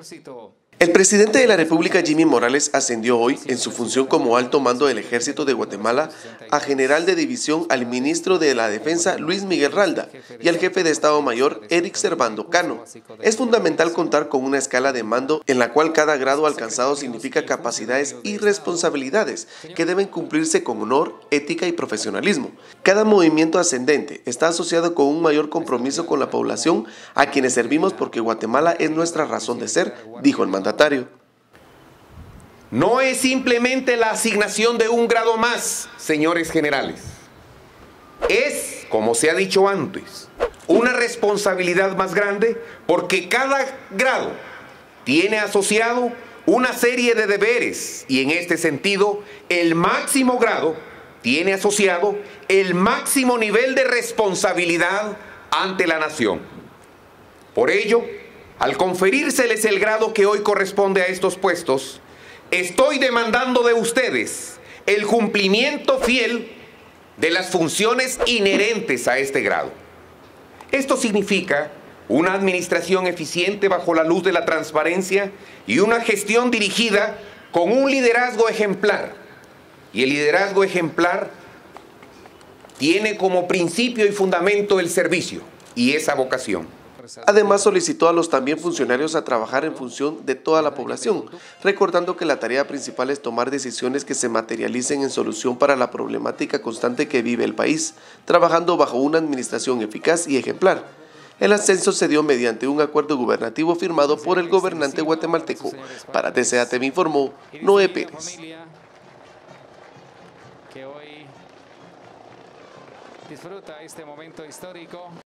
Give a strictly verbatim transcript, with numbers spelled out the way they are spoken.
ejército. El presidente de la República, Jimmy Morales, ascendió hoy, en su función como alto mando del Ejército de Guatemala, a general de división al ministro de la Defensa, Luis Miguel Ralda, y al jefe de Estado Mayor, Eric Servando Cano. Es fundamental contar con una escala de mando en la cual cada grado alcanzado significa capacidades y responsabilidades que deben cumplirse con honor, ética y profesionalismo. Cada movimiento ascendente está asociado con un mayor compromiso con la población a quienes servimos porque Guatemala es nuestra razón de ser, dijo el mandatario. No es simplemente la asignación de un grado más, señores generales. Es, como se ha dicho antes, una responsabilidad más grande porque cada grado tiene asociado una serie de deberes y en este sentido el máximo grado tiene asociado el máximo nivel de responsabilidad ante la nación. Por ello, al conferírseles el grado que hoy corresponde a estos puestos, estoy demandando de ustedes el cumplimiento fiel de las funciones inherentes a este grado. Esto significa una administración eficiente bajo la luz de la transparencia y una gestión dirigida con un liderazgo ejemplar. Y el liderazgo ejemplar tiene como principio y fundamento el servicio y esa vocación. Además, solicitó a los también funcionarios a trabajar en función de toda la población, recordando que la tarea principal es tomar decisiones que se materialicen en solución para la problemática constante que vive el país, trabajando bajo una administración eficaz y ejemplar. El ascenso se dio mediante un acuerdo gubernativo firmado por el gobernante guatemalteco. Para T C A T V informó Noé Pérez. Que hoy disfruta este momento histórico.